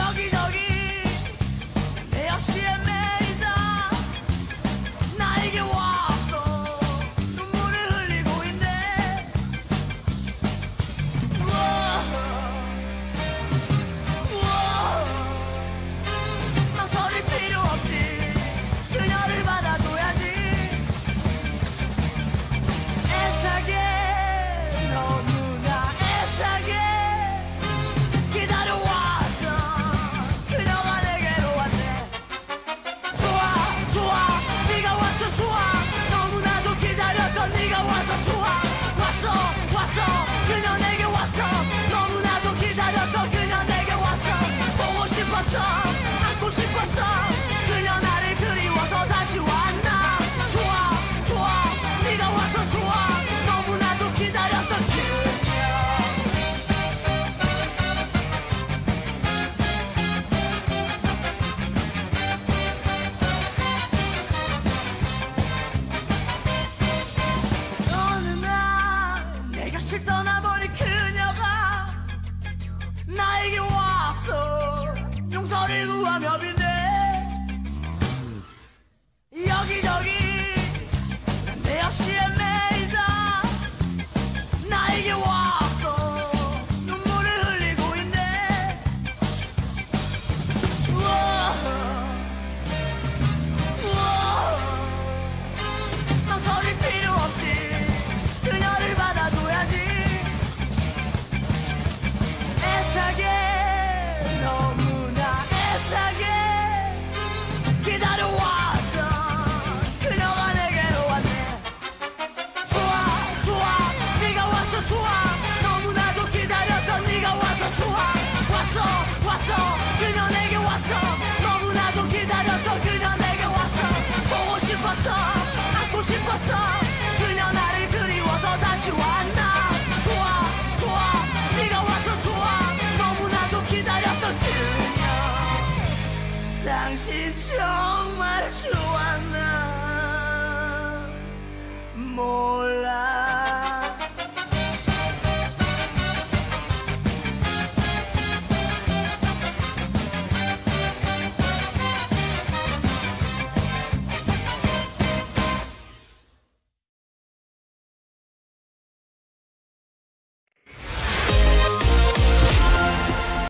여기저기 내 역시 헤매이다 나에게 와서 눈물을 흘리고 있네. 망설일 필요 없지. 그녀를 받아줘야지. 애타게 너무나 애타게 기다려왔던 그녀가 내게로 왔네. 좋아 좋아 네가 와서 좋아. 너무나도 기다렸던 네가 와서 좋아. 왔어 왔어 그녀 내게 왔어. 너무나도 기다렸던 그녀 내게 왔어. 보고 싶었어 안고 싶었어. 그녀 나를 그리워서 다시 왔나. 좋아 좋아 네가 와서 좋아. 너무나도 기다렸던 그녀. 어느 날 내 곁을 떠나버린 그녀가 나에게 와서 용서를 구하며 빌네. 여기저기 내 역시 헤매이다 나에게 와서 눈물을 흘리고 있네. 망설일 필요 없지. 그녀를 받아줘야지. 애타게 너무나 애타게 기다려왔던 그녀가 내게로 왔네. 좋아 좋아 네가 와서 좋아. 너무나도 기다렸던 네가 와서 좋아. 왔어 왔어 그녀 내게 왔어. 너무나도 기다렸던 그녀 내게 왔어. 보고 싶었어 안고 싶었어. 그녀 나를 그리워서 다시 왔나. 좋아 좋아 네가 와서 좋아. 너무나도 기다렸던 그녀. 당신 정말 좋았나.